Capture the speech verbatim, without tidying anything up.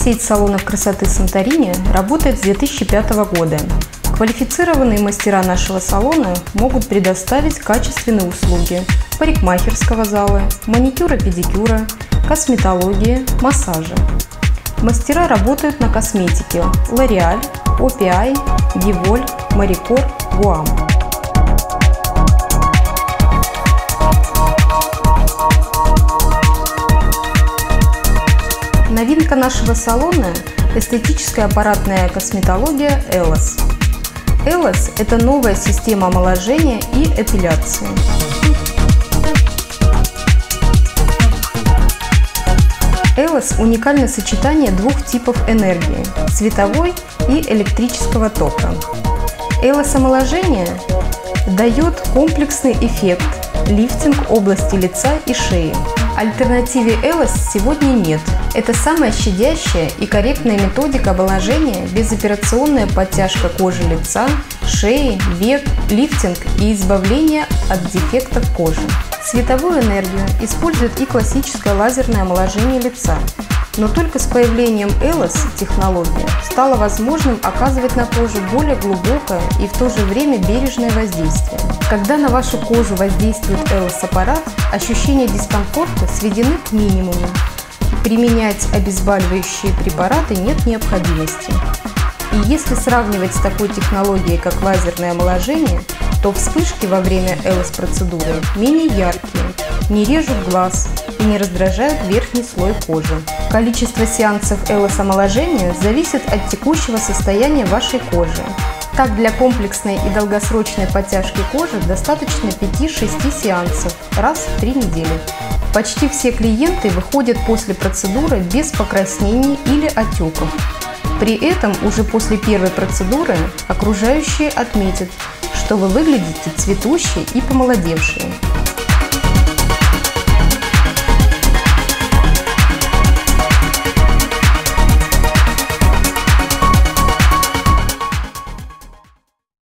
Сеть салонов красоты «Санторини» работает с две тысячи пятого года. Квалифицированные мастера нашего салона могут предоставить качественные услуги парикмахерского зала, маникюра-педикюра, косметологии, массажа. Мастера работают на косметике L'Oréal, о пи ай, Гиволь, Марикор, Гуам. Новинка нашего салона – эстетическая аппаратная косметология Элос. Элос – это новая система омоложения и эпиляции. Элос – уникальное сочетание двух типов энергии – световой и электрического тока. Элос омоложение дает комплексный эффект – лифтинг области лица и шеи. Альтернативе Элос сегодня нет. Это самая щадящая и корректная методика омоложения, безоперационная подтяжка кожи лица, шеи, век, лифтинг и избавление от дефектов кожи. Световую энергию использует и классическое лазерное омоложение лица. Но только с появлением Элос технологии стало возможным оказывать на кожу более глубокое и в то же время бережное воздействие. Когда на вашу кожу воздействует Элос-аппарат, ощущения дискомфорта сведены к минимуму. Применять обезболивающие препараты нет необходимости. И если сравнивать с такой технологией, как лазерное омоложение, то вспышки во время Элос-процедуры менее яркие, не режут глаз и не раздражают верхний слой кожи. Количество сеансов Элос-омоложения зависит от текущего состояния вашей кожи. Так, для комплексной и долгосрочной подтяжки кожи достаточно пяти-шести сеансов раз в три недели. Почти все клиенты выходят после процедуры без покраснений или отеков. При этом уже после первой процедуры окружающие отметят, что вы выглядите цветущей и помолодевшей.